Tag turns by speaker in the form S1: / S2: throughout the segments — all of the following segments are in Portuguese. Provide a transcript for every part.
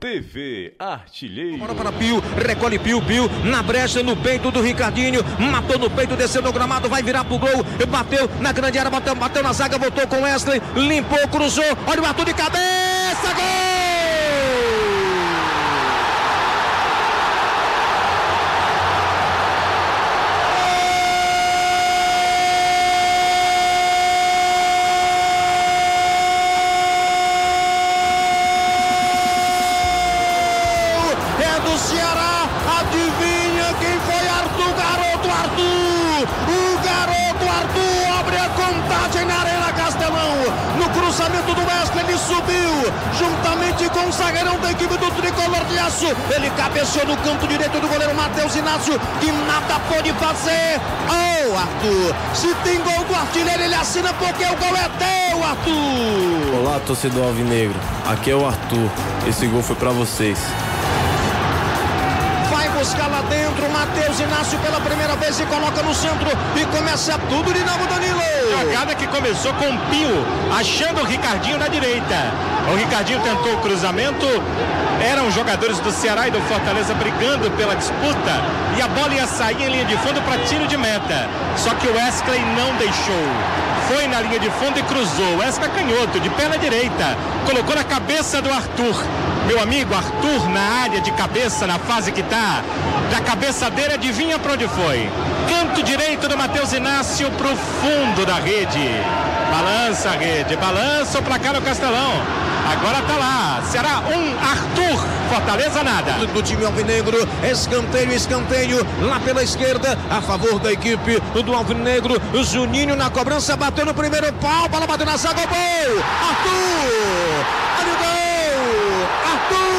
S1: TV Artilheiro.
S2: Bora para Pio, recolhe Pio, na brecha, no peito do Ricardinho, matou no peito, desceu no gramado, vai virar pro gol, bateu na grande área, bateu na zaga, voltou com Wesley, limpou, cruzou, olha o Arthur de cabeça, gol!
S3: Do Ceará, adivinha quem foi? Arthur, garoto Arthur! O garoto Arthur abre a contagem na Arena Castelão. No cruzamento do Wesley, ele subiu, juntamente com o zagueirão da equipe do Tricolor de Aço. Ele cabeceou no canto direito do goleiro Matheus Inácio, que nada pôde fazer. Oh, Arthur, se tem gol do artilheiro, ele assina porque o gol é teu, Arthur!
S4: Olá, torcedor alvinegro. Aqui é o Arthur. Esse gol foi pra vocês.
S2: Busca lá dentro, Matheus Inácio pela primeira vez se coloca no centro e começa tudo de novo, Danilo.
S5: Jogada que começou com o Pio, achando o Ricardinho na direita. O Ricardinho tentou o cruzamento, eram jogadores do Ceará e do Fortaleza brigando pela disputa e a bola ia sair em linha de fundo para tiro de meta. Só que o Wesley não deixou. Foi na linha de fundo e cruzou. Wesley canhoto, de perna direita. Colocou na cabeça do Arthur. Meu amigo, Arthur na área de cabeça, na fase que tá. Da cabeça dele, adivinha para onde foi? Canto direito do Matheus Inácio pro fundo da rede. Balança a rede, balança o placar no Castelão. Agora tá lá, Ceará 1, Arthur, Fortaleza nada.
S2: Do time alvinegro, escanteio, lá pela esquerda, a favor da equipe do alvinegro. Juninho na cobrança, bateu no primeiro pau, bola bateu na zaga, gol! Arthur! Olha o gol! Arthur!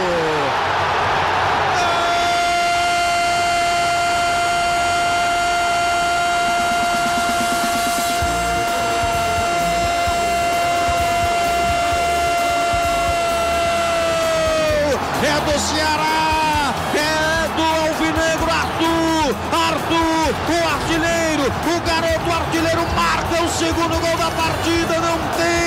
S2: É do Ceará, é do alvinegro, Arthur, o artilheiro, o garoto artilheiro marca o segundo gol da partida. Não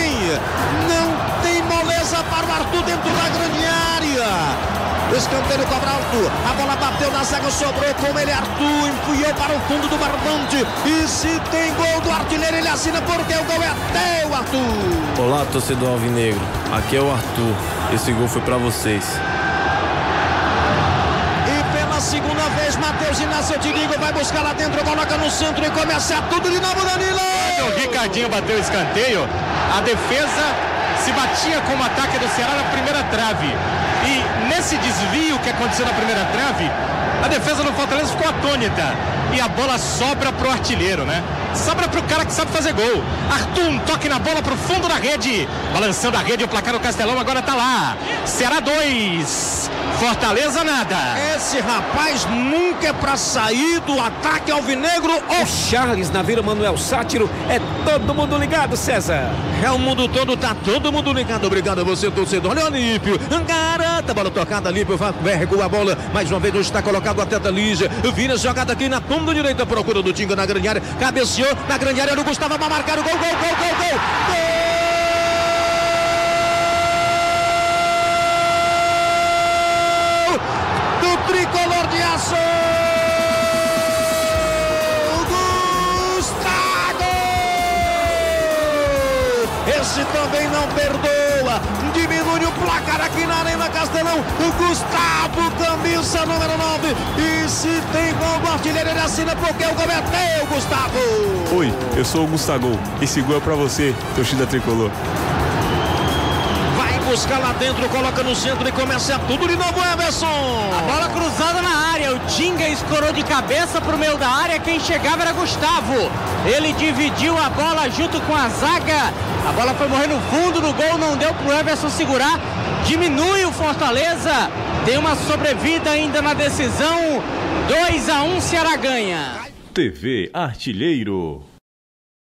S2: tem moleza para o Arthur dentro da grande área. Escanteio cobra Arthur, a bola bateu na zaga, sobrou com ele, Arthur enfiou para o fundo do barbante. E se tem gol do artilheiro, ele assina porque o gol é teu, Arthur.
S4: Olá, torcedor alvinegro. Aqui é o Arthur. Esse gol foi pra vocês.
S2: Segunda vez, Matheus Inácio, eu te digo, vai buscar lá dentro, coloca no centro e começa tudo de novo, Danilo!
S5: O Ricardinho bateu o escanteio, a defesa se batia com o ataque do Ceará na primeira trave. E nesse desvio que aconteceu na primeira trave, a defesa do Fortaleza ficou atônita. E a bola sobra pro artilheiro, né? Sobra pro cara que sabe fazer gol. Arthur, um toque na bola pro fundo da rede. Balançando a rede, o placar do Castelão agora tá lá. Ceará 2, Fortaleza nada.
S2: Esse rapaz nunca é pra sair do ataque alvinegro.
S6: O Charles na Vila Manuel Sátiro. É todo mundo ligado, César.
S2: É o mundo todo, tá todo mundo ligado. Obrigado a você, torcedor. Olha o Lípio. Garanta, bola tocada, Lípio vai recuar a bola. Mais uma vez, está colocado o atleta Lígia. Vira jogada aqui na ponta direita, procura do Tinga na grande área. Cabeceou na grande área do Gustavo, vai marcar o gol. Gol! Do Tricolor de Aço! Gustavo! Esse também não perdoa. Diminui o placar aqui na Arena Castelão. O Gustavo, camisa número 9. E se tem gol do artilheiro, ele assina porque o gol é teu, Gustavo.
S7: Oi, eu sou o Gustavo. Esse gol é pra você, torcida tricolor.
S2: Busca lá dentro, coloca no centro e começa tudo de novo, Everson.
S8: A bola cruzada na área, o Tinga escorou de cabeça pro meio da área, quem chegava era Gustavo. Ele dividiu a bola junto com a zaga, a bola foi morrer no fundo do gol, não deu pro Everson segurar, diminui o Fortaleza, tem uma sobrevida ainda na decisão, 2-1, Ceará ganha.
S1: TV Artilheiro.